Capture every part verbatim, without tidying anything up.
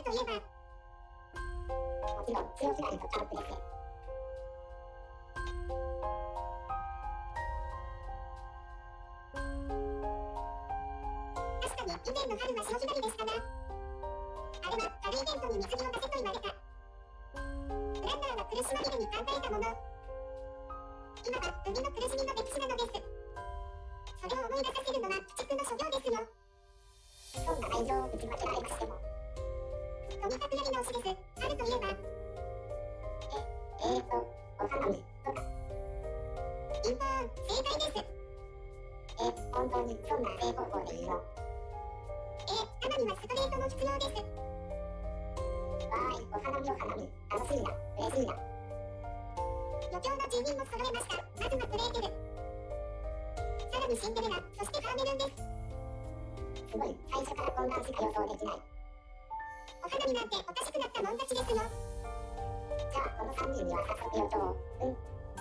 といえば、もちろん強すがりとチャンプですね。確かに以前の春は潮干狩りでしたが、あれは春イベントに水着を出せと言われた。ランナーは苦しまみれに考えたもの。今は海の苦しみの歴史なのです。それを思い出させるのは鬼畜の所業ですよ。そんな愛情を打ち負けられましても、とにかくやり直しです。春といえば、え、えーと、お花見とか。ピンポーン、正解です。え、本当にそんな正方向でいいの？え、花見はストレートの必要です。わーい、お花見お花見、楽しいな、嬉しいな。余興の住人も揃えました。まずはグレーテル、さらにシンデレラ、そしてカーメルンです。すごい、最初から混乱しか予想できない。お花見なんておかしくなったもん勝ちですよ。じゃあこのさんにんには早速予想を。うん、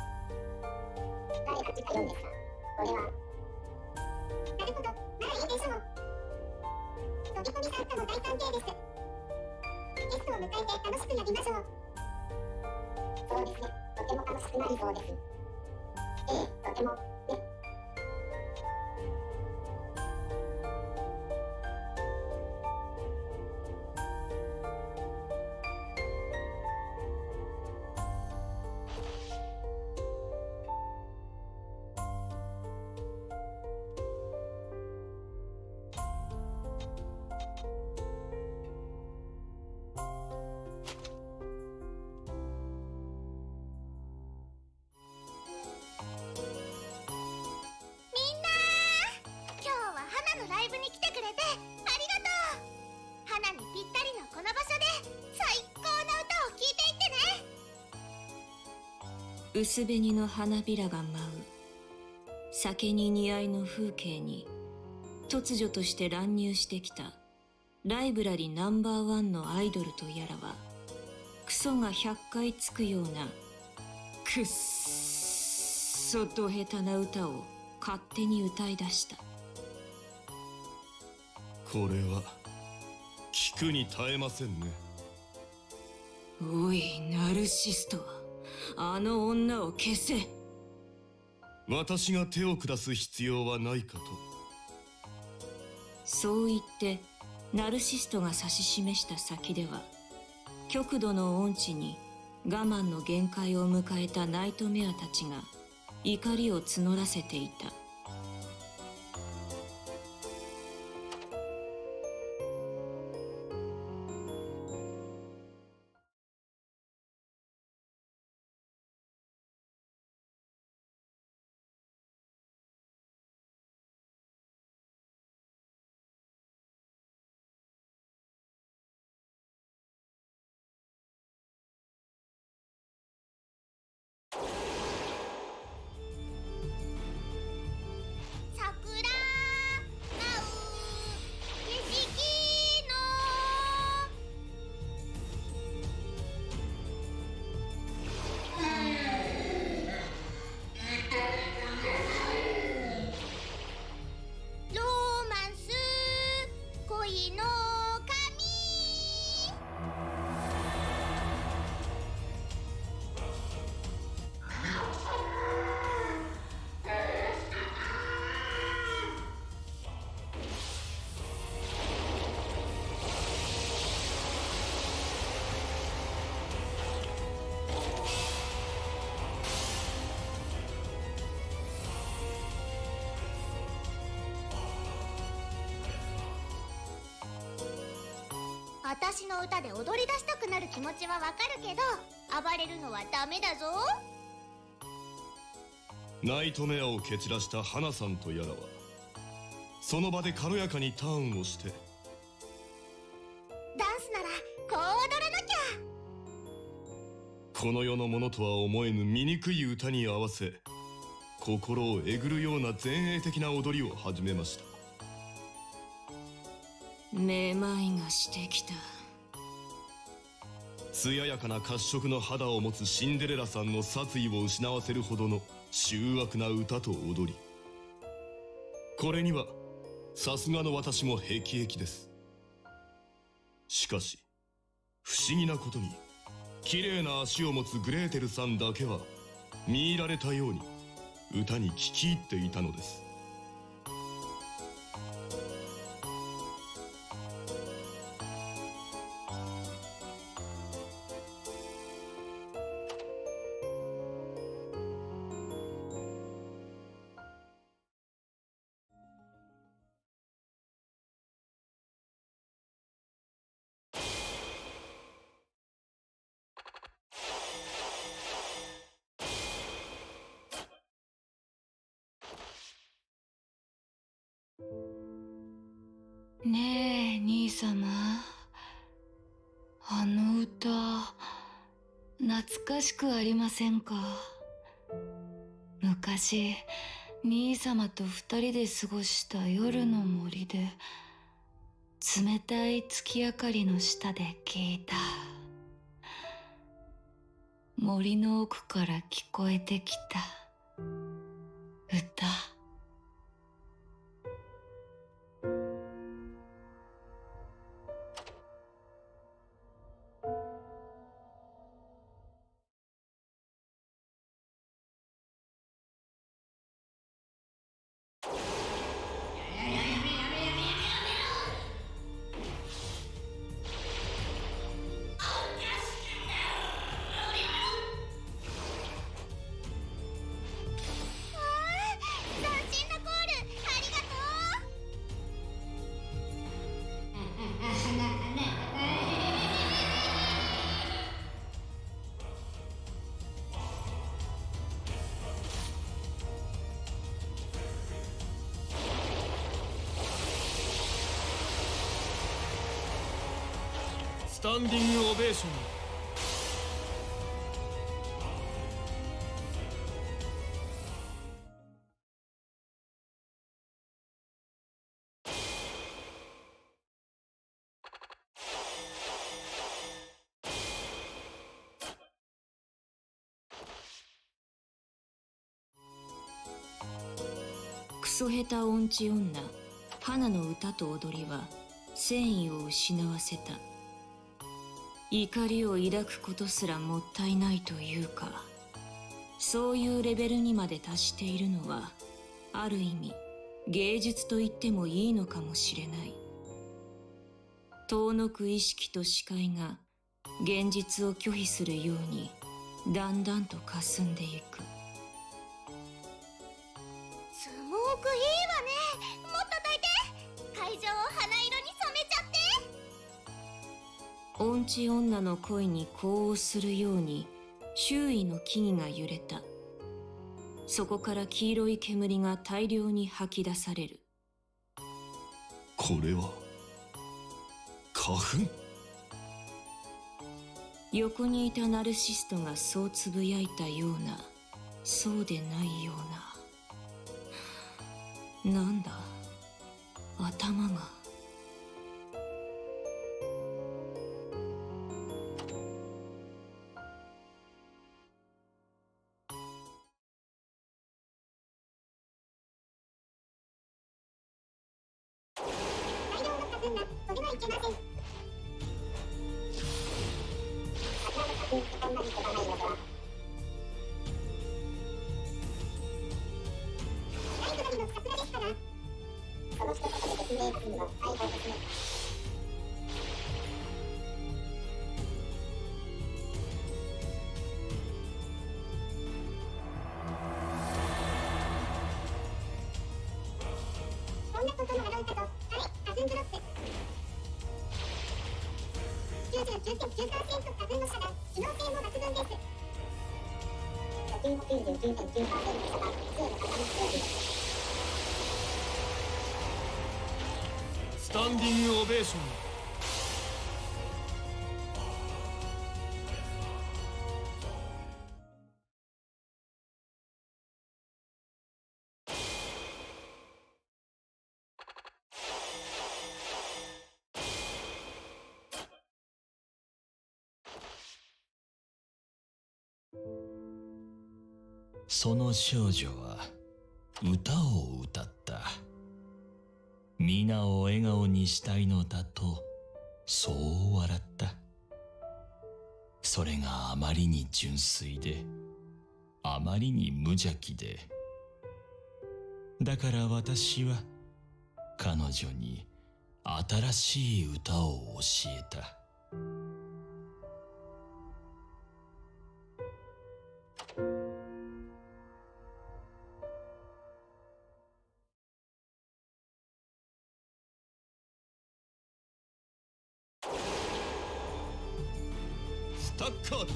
誰がちかよんですか？これはなるほど、ならいいでしょう。飛び込み参加も大歓迎です。ゲストを迎えて楽しくやりましょう。そうですね、とても楽しくなりそうです。ええ、とてもね。 薄紅の花びらが舞う酒に似合いの風景に突如として乱入してきたライブラリナンバーワンのアイドルとやらはクソがひゃっかいつくようなくっそど下手な歌を勝手に歌い出した。 これは聞くに耐えませんね。 おいナルシスト、あの女を消せ。 私が手を下す必要はないかと。 そう言ってナルシストが指し示した先では極度の音痴に我慢の限界を迎えたナイトメアたちが怒りを募らせていた。 私の歌で踊り出したくなる気持ちはわかるけど、暴れるのはダメだぞ。 ナイトメアを蹴散らした花さんとやらはその場で軽やかにターンをして、 ダンスならこう踊らなきゃ。この世のものとは思えぬ醜い歌に合わせ心をえぐるような前衛的な踊りを始めました。 めまいがしてきた。 艶やかな褐色の肌を持つシンデレラさんの殺意を失わせるほどの醜悪な歌と踊り、これにはさすがの私も辟易です。しかし不思議なことに綺麗な足を持つグレーテルさんだけは見入られたように歌に聞き入っていたのです。 ねえ兄様、あの歌懐かしくありませんか？昔兄様と二人で過ごした夜の森で冷たい月明かりの下で聞いた。森の奥から聞こえてきた歌。 スタンディングオベーション。 クソ下手音痴女花の歌と踊りは戦意を失わせた。怒りを抱くことすらもったいないというか、そういうレベルにまで達しているのはある意味芸術と言ってもいいのかもしれない。遠のく意識と視界が現実を拒否するようにだんだんと霞んでいく。 すごくいいわね。もっと焚いて。会場を花色に染めちゃって。 音痴女の声に呼応するように周囲の木々が揺れた。そこから黄色い煙が大量に吐き出される。 これは花粉？ 横にいたナルシストがそうつぶやいたような、そうでないような。なんだ、頭が。 大量の花粉が飛んではいけません。桜の花粉ってあんまり飛ばないのでは。ライブラリの桜ですから。その一言で説明するのは最高ですね。こんなことのあろうかと、あれ、花粉ブロック。きゅうじゅうきゅうてんきゅうパーセント 花粉の差が機能性も抜群です。呼吸も きゅうじゅうきゅうてんきゅうパーセント 差が普通の花粉数です。 スタンディングオベーション。 その少女は歌を歌った。皆を笑顔にしたいのだと、そう笑った。 それがあまりに純粋で、あまりに無邪気で、だから私は彼女に新しい歌を教えた。 スタッカード。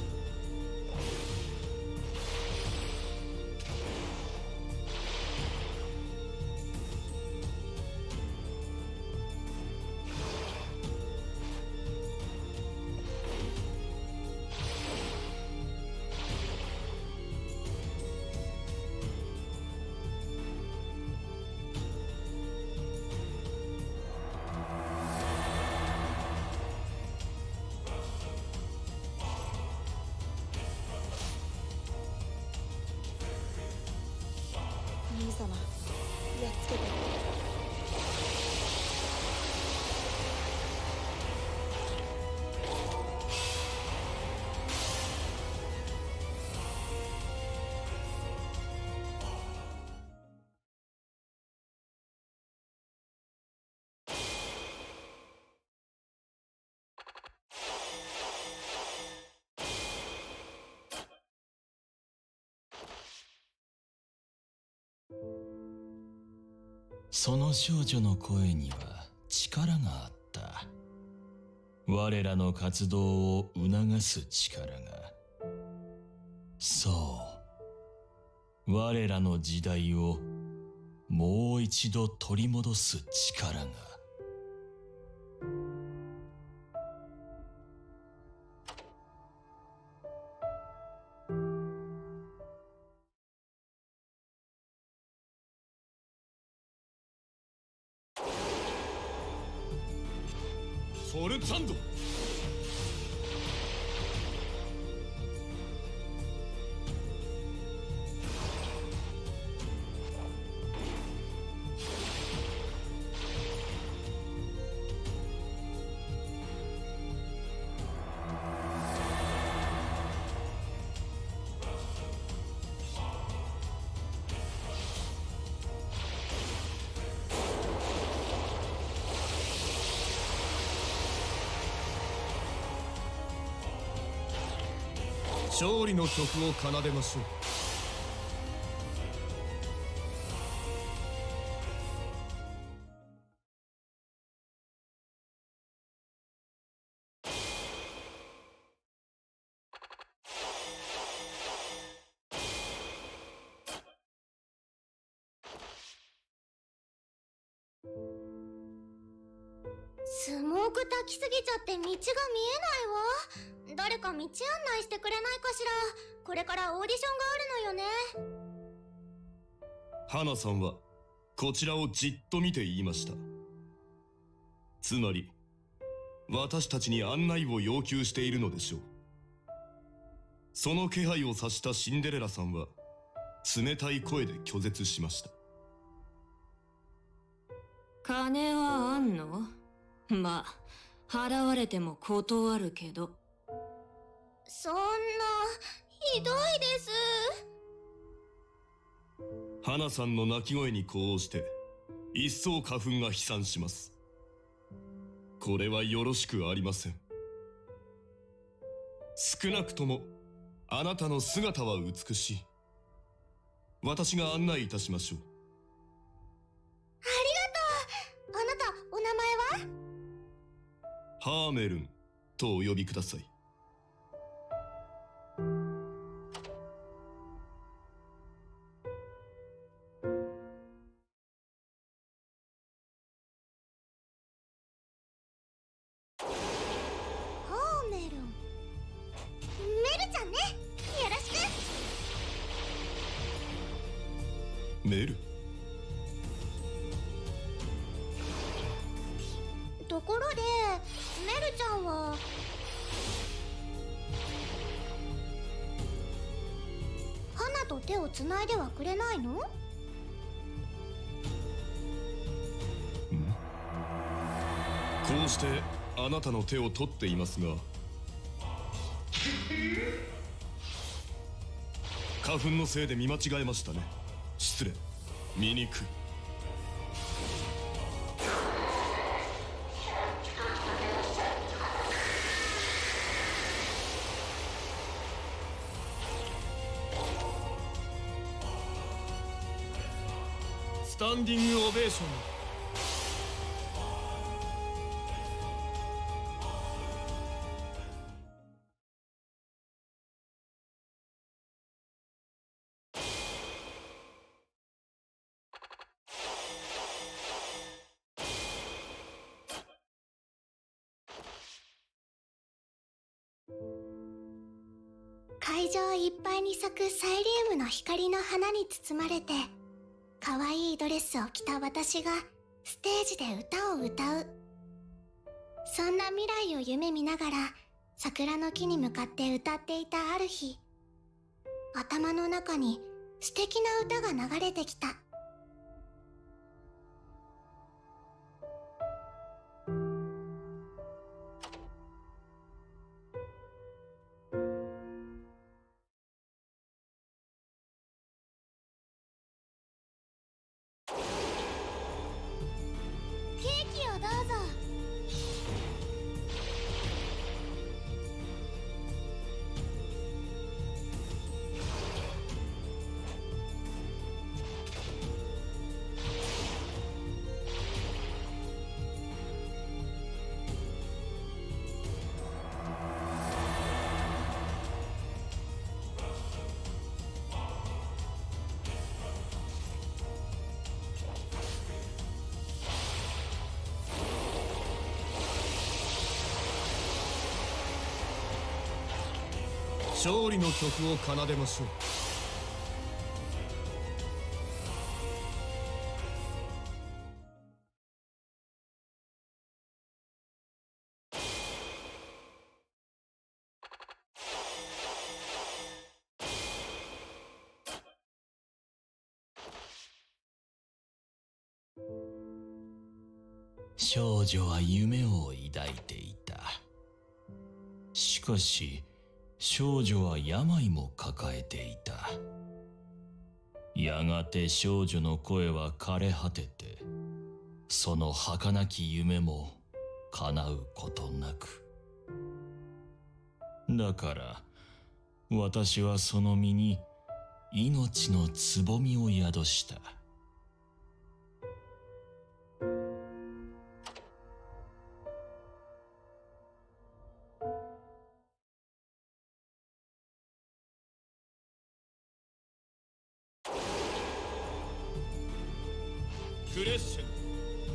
兄様、やっつけて。 その少女の声には力があった。我らの活動を促す力が。そう、我らの時代をもう一度取り戻す力が。 フォルツァンド。勝利の曲を奏でましょう。 スモーク焚きすぎちゃって道が見えないわ。誰か道案内してくれないかしら。これからオーディションがあるのよね。 花さんはこちらをじっと見て言いました。つまり私たちに案内を要求しているのでしょう。その気配を察したシンデレラさんは冷たい声で拒絶しました。 金はあんの？まあ払われても断るけど。 そんなひどいです。 花さんの泣き声に呼応して一層花粉が飛散します。これはよろしくありません。少なくともあなたの姿は美しい。私が案内いたしましょう。 ありがとう。あなたお名前は？ ハーメルンとお呼びください。メル。 ところでメルちゃんは花と手をつないではくれないの？ こうしてあなたの手を取っていますが、 花粉のせいで見間違えましたね。失礼。醜い。 スタンディングオベーション。 会場いっぱいに咲くサイリウムの光の花に包まれて、可愛いドレスを着た私がステージで歌を歌う。そんな未来を夢見ながら桜の木に向かって歌っていたある日、頭の中に素敵な歌が流れてきた。ケーキをどうぞ。 勝利の曲を奏でましょう。 少女は夢を抱いていた。しかし少女は病も抱えていた。やがて少女の声は枯れ果てて、その儚き夢も叶うことなく。だから私はその身に命のつぼみを宿した。 クレッシェンド。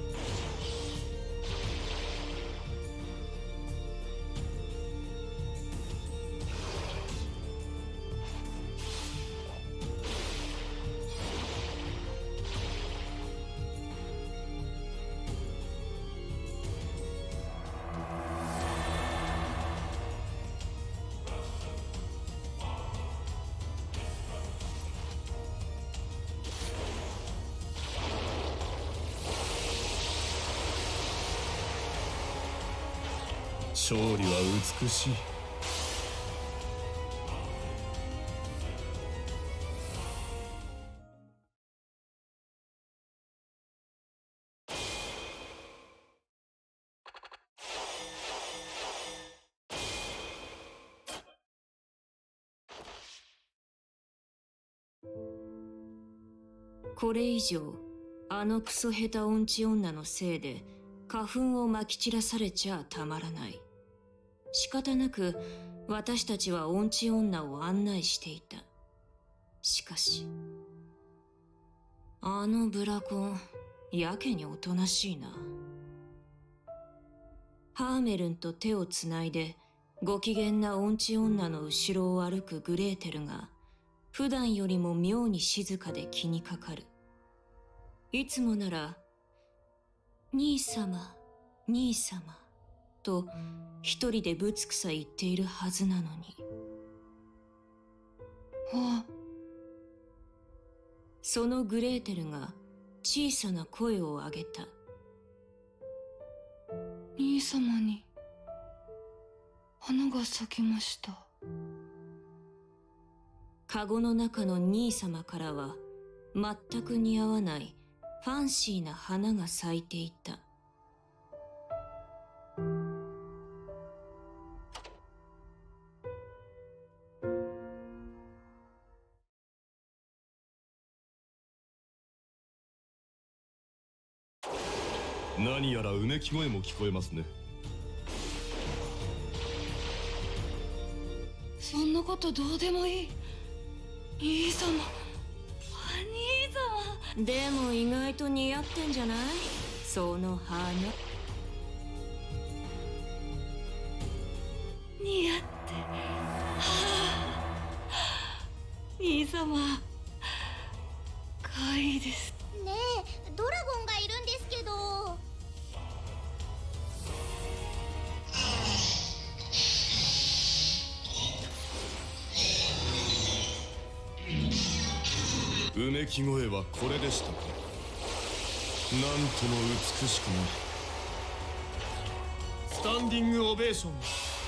勝利は美しい。 これ以上あのクソ下手音痴女のせいで花粉をまき散らされちゃたまらない。仕方なく私たちは音痴女を案内していた。しかしあのブラコンやけにおとなしいな。ハーメルンと手をつないでご機嫌な音痴女の後ろを歩くグレーテルが普段よりも妙に静かで気にかかる。いつもなら兄様兄様と一人でぶつくさ言っているはずなのに。 あ、 そのグレーテルが小さな声を上げた。 兄様に花が咲きました。 カゴの中の兄様からは全く似合わないファンシーな花が咲いていた。 何やらうめき声も聞こえますね。 そんなことどうでもいい。兄様、兄様。 でも意外と似合ってんじゃない？その花。 似合って、はあ、兄様可愛いです。 ねえ、ドラゴンがいるんですけど。 うめき声はこれでしたか。なんとも美しくない。 スタンディングオベーション。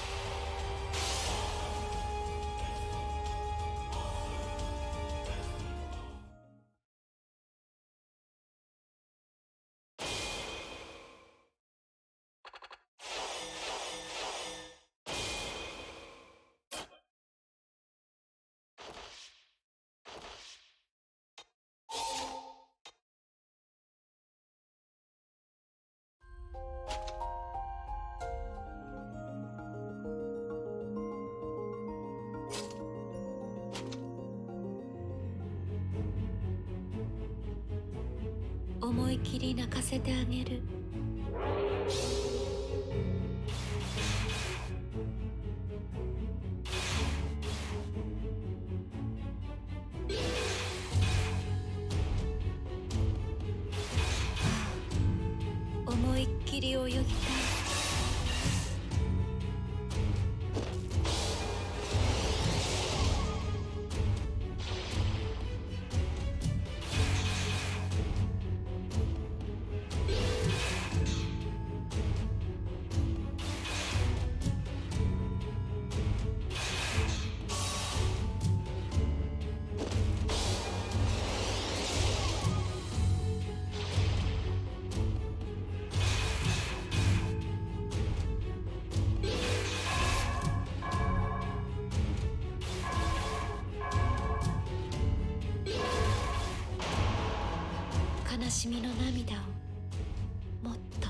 思い切り泣かせてあげる。思いっきり泳ぎたい。悲しみの涙をもっと。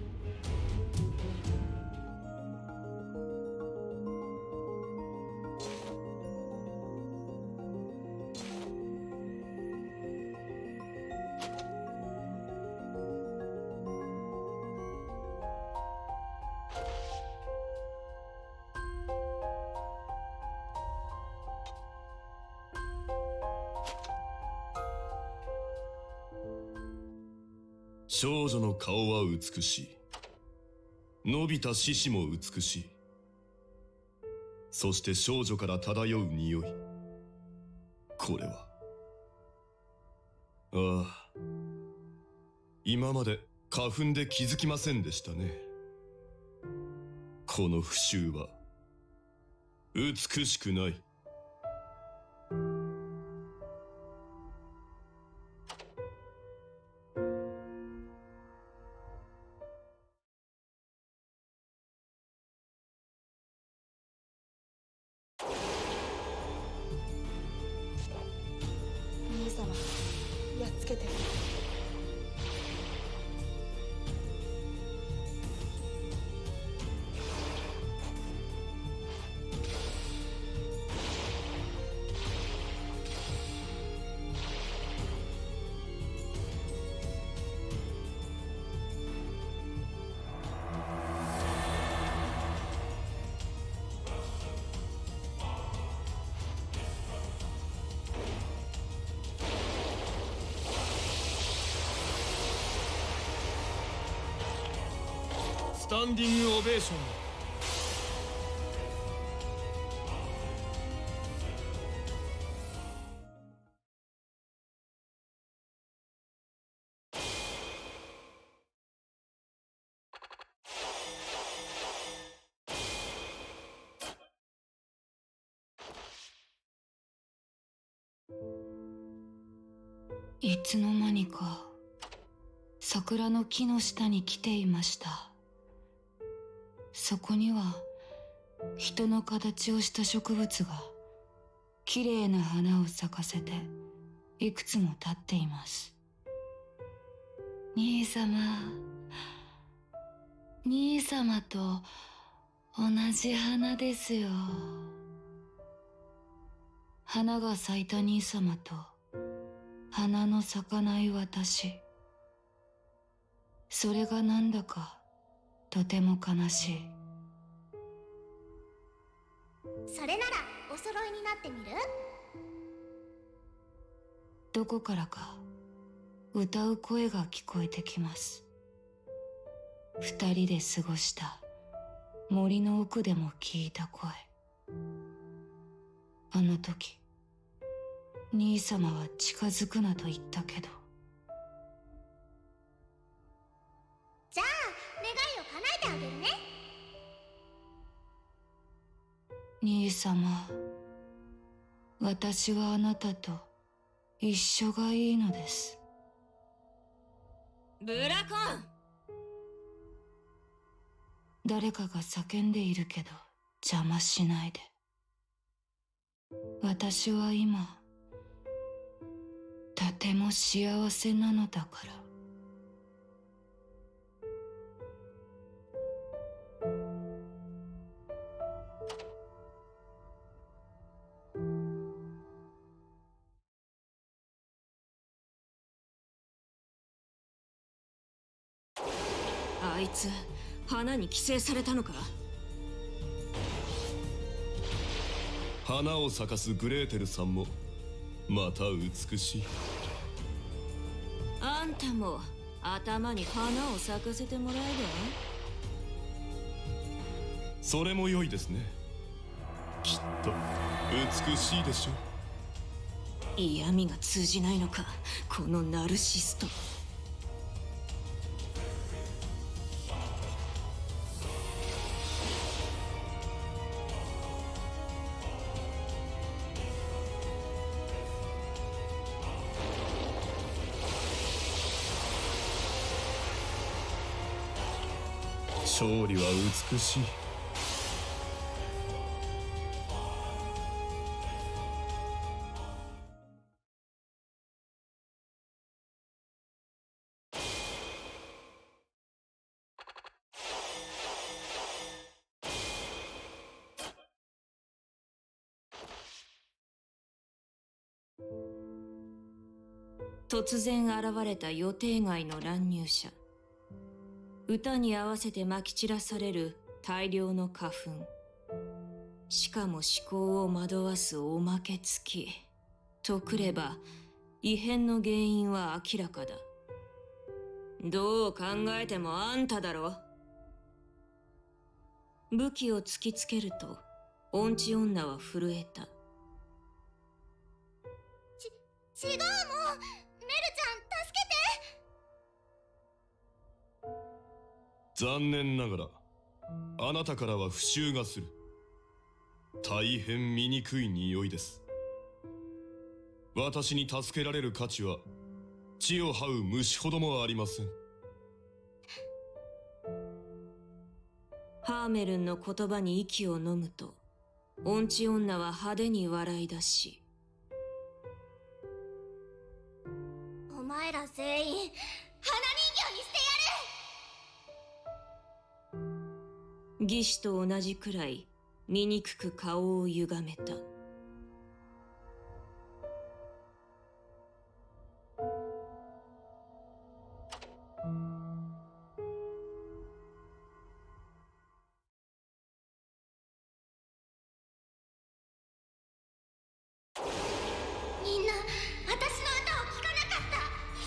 少女の顔は美しい。伸びた獅子も美しい。そして少女から漂う匂い。これは。ああ。今まで花粉で気づきませんでしたね。この腐臭は美しくない。 兄様、やっつけて。 スタンディングオベーション。 いつの間にか桜の木の下に来ていました。そこには人の形をした植物がきれいな花を咲かせていくつも立っています。兄様、兄様と同じ花ですよ。花が咲いた兄様と花の咲かない私、それがなんだかとても悲しい。 それならお揃いになってみる？ どこからか歌う声が聞こえてきます。二人で過ごした森の奥でも聞いた声。あの時兄様は近づくなと言ったけど。 じゃあ願いを叶えてあげるね。 兄様、私はあなたと一緒がいいのです。 ブラコン！ 誰かが叫んでいるけど邪魔しないで。私は今とても幸せなのだから。 あいつ花に寄生されたのか？ 花を咲かすグレーテルさんもまた美しい。 あんたも頭に花を咲かせてもらえば？ それも良いですね。きっと美しいでしょう。 嫌味が通じないのか、このナルシスト。 勝利は美しい。 突然現れた予定外の乱入者。歌に合わせてまき散らされる大量の花粉。しかも思考を惑わすおまけ付き。とくれば、異変の原因は明らかだ。どう考えてもあんただろ。武器を突きつけると、音痴女は震えた。 ち、違うもん！メルちゃん、助けて！ 残念ながらあなたからは不臭がする。大変醜い匂いです。私に助けられる価値は地を這う虫ほどもありません。 ハーメルンの言葉に息を飲むと、音痴女は派手に笑い出し、 お前ら全員花人形にして義士と同じくらい醜く顔を歪めた。 みんな、私の歌を聴かなかった。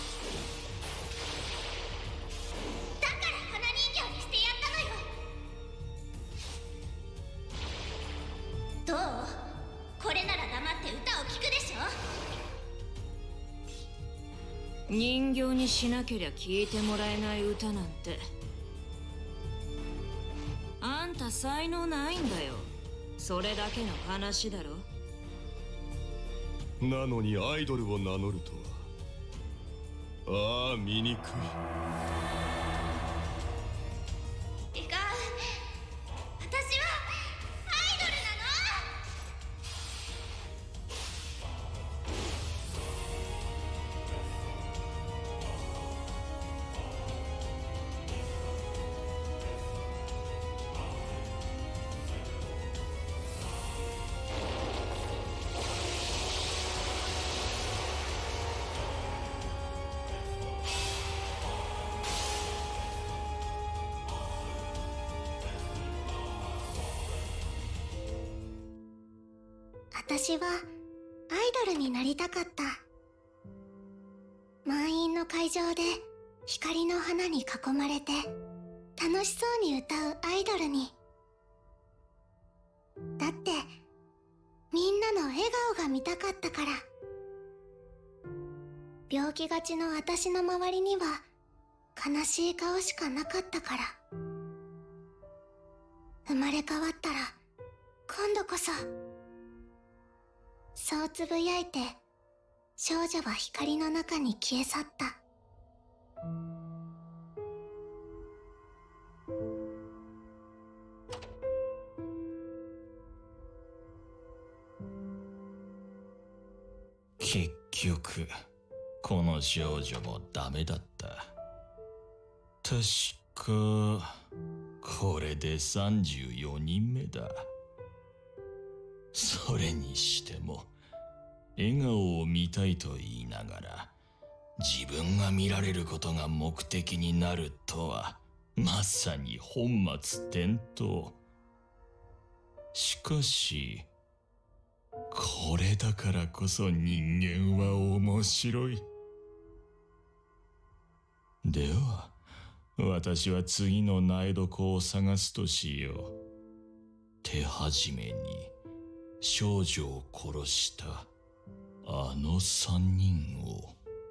だから花人形にしてやったのよ。どう？これなら黙って歌を聴くでしょ。 人形にしなけりゃ聴いてもらえない歌なんて。あんた才能ないんだよ。それだけの話だろ。 なのにアイドルを名乗るとはああ、醜い。 違う、私はアイドルなの。私はアイドルになりたかった。満員の会場で光の花に囲まれて楽しそうに歌うアイドルに。だってみんなの笑顔が見たかったから。病気がちの私の周りには悲しい顔しかなかったから。生まれ変わったら今度こそ。そうつぶやいて少女は光の中に消え去った。 結局この少女もダメだった。確かこれでさんじゅうよにんめだ。それにしても笑顔を見たいと言いながら自分が見られることが目的になるとはまさに本末転倒。しかしこれだからこそ人間は面白い。では私は次の苗床を探すとしよう。手始めに少女を殺したあの三人を。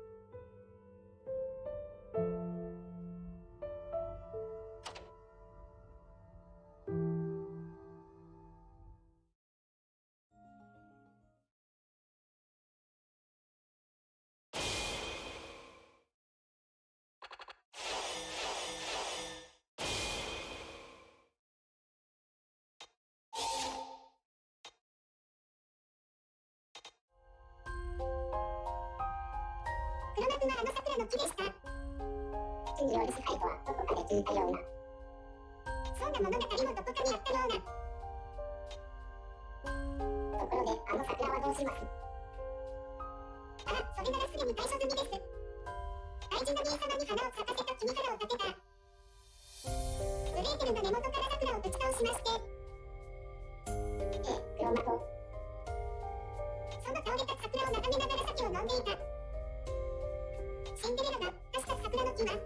黒幕はあの桜の木でした。真理をリスカイとはどこかで聞いたような。そんな物語もどこかにあったような。ところであの桜はどうします？あら、それならすぐに対処済みです。大事な兄様に花を咲かせた君からを立てた。グレーテルが根元から桜をぶち倒しまして。ええ、黒幕。その倒れた桜を眺めながら酒を飲んでいた。シンデレラが出した桜の木は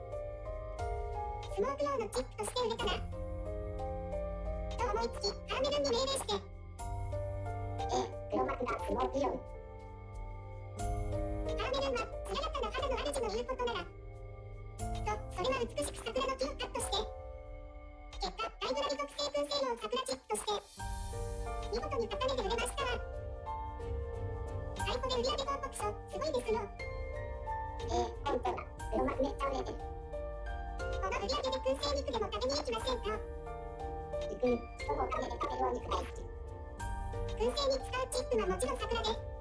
スモーク用のチップとして売れたなと思いつきハーメルンに命令して、ええ、黒幕がスモーク用。ハーメルンは艶やかな肌の主の言うことならと、それは美しく桜の木をカットして、結果ライブラリ属性燻製用桜チップとして見事に高値で売れましたわ。サイコで売上報告書すごいですよ。ええ、本当だ。黒幕めっちゃ売れてる。この売り上げで燻製肉でも食べに行きませんか？行く。人のお金で食べるお肉大好き。燻製に使うチップはもちろん桜で、